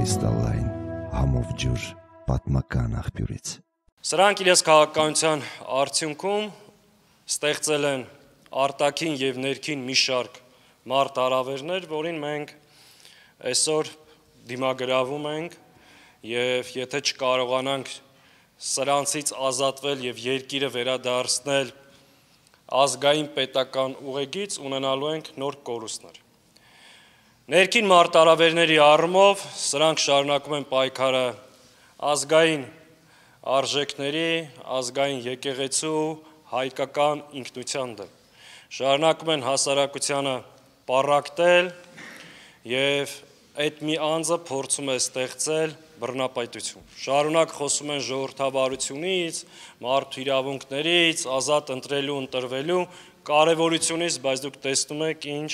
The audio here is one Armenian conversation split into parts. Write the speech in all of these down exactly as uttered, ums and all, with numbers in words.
կրիստալային համով ջուր պատմական աղբյուրից։ Սրանք իրենց քաղաքականության արդյունքում ստեղծել են արտաքին և ներքին մի շարք մարտահրավերներ, որին մենք այսօր դիմագրավում ենք և եթե չկարողանանք սրանցից ազատվել և երկիրը վերադարձնել ազգային պետական ուղեգիծ, ունենալու ենք նոր կորուստներ։ Ներքին մարտահրավերների առումով սրանք շարունակում են պայքարը ազգային արժեքների, ազգային եկեղեցու, հայկական ինքնության դեմ։ Շարունակում են հասարակությանը պառակտել և այդ մի անձը փորձում է ստեղծել բռնապետություն։ Շարունակ խոսում են ժողովրդավարությունից, մարդու իրավունքներից, ազատ ընտրելու, ընտրվելու կարևորությունից, բայց դուք տեսնում եք ինչ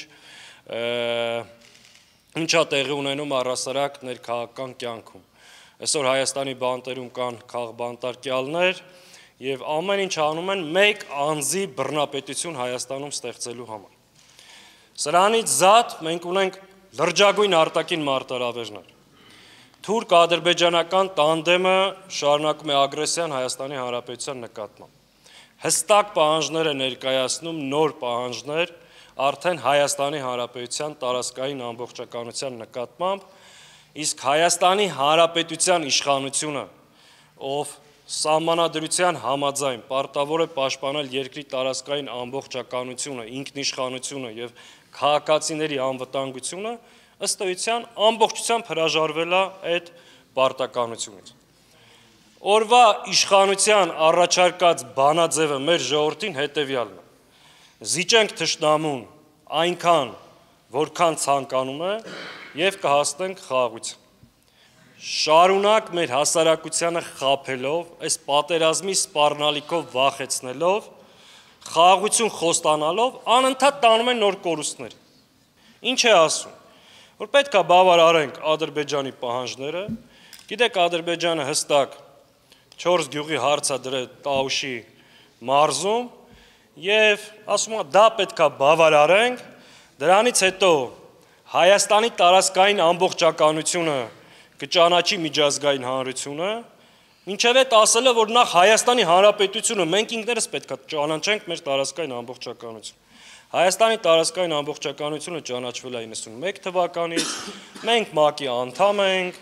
ինչա տեղի ունենում առհասարակ ներքաղաքական կյանքում։ Այսօր Հայաստանի բանտերում կան քաղբանտարկյալներ և ամեն ինչ անում են մեկ անձի բռնապետություն Հայաստանում ստեղծելու համար։ Սրանից զատ մենք ունենք լրջագույն արտաքին մարտահրավերներ։ Թուրք-ադրբեջանական տանդեմը շարունակում է ագրեսիան Հայաստանի Հանրապետության նկատմամբ։ Հստակ պահանջներ է ներկայացնում, նոր պահանջներ արդեն Հայաստանի Հանրապետության տարածքային ամբողջականության նկատմամբ, իսկ Հայաստանի Հանրապետության իշխանությունը, ով սահմանադրության համաձայն պարտավոր է պաշտպանել երկրի տարածքային ամբողջականությունը, ինքնիշխանությունը և քաղաքացիների անվտանգությունը, ըստ էության ամբողջությամբ հրաժարվել է այդ պարտականությունից։ Օրվա իշխանության առաջարկած բանաձևը մեր ժողովրդին հետևյալն է. զիջենք թշնամուն այնքան, որքան ցանկանում է և կհասնենք խաղաղության։ Շարունակ մեր հասարակությանը խաբելով, այս պատերազմի սպառնալիքով վախեցնելով, խաղաղություն խոստանալով, անընդհատ տանում են նոր կորուստներ։ Ինչ է ասում, որ պետք է բավարարենք Ադրբեջանի պահանջները, գիտեք Ադրբեջանը հստակ չորս գյուղի հարց է դրել Տաուշի մարզում և ասում է դա պետք է բավարարենք, դրանից հետո Հայաստանի տարածքային ամբողջականությունը կճանաչի միջազգային հանրությունը, մինչև այդ ասել է, որ նախ Հայաստանի Հանրապետությունը մենք ինքներս պետք է ճանաչենք մեր տարածքային ամբողջականությունը։ Հայաստանի տարածքային ամբողջականությունը ճանաչվել է իննսունմեկ թվականից, մենք ՄԱԿ-ի անդամ ենք,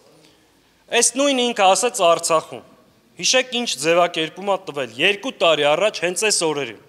այս նույն ինքը ասեց Արցախում։ Հիշեք ինչ ձևակերպում է տվել երկու տարի առաջ հենց այս օրերին,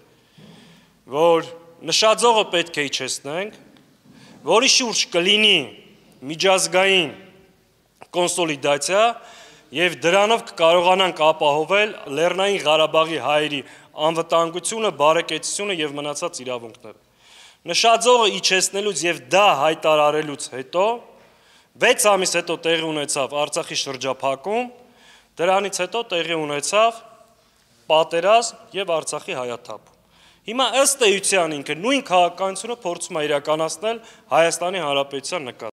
որ նշաձողը պետք է իջեցնենք, որի շուրջ կլինի միջազգային կոնսոլիդացիա և դրանով կկարողանանք ապահովել Լեռնային Ղարաբաղի հայերի անվտանգությունը, բարեկեցությունը և մնացած իրավունքները։ Նշաձողը իջեցնելուց և դա հայտարարելուց հետո, վեց ամիս հետո տեղի ունեցավ Արցախի շրջափակում, դրանից հետո տեղի ունեցավ պատերազմ և Արցախի հայաթափում։ Հիմա ըստ էության ինքը նույն քաղաքականությունը փորձում է իրականացնել Հայաստանի Հանրապետության նկատմամբ։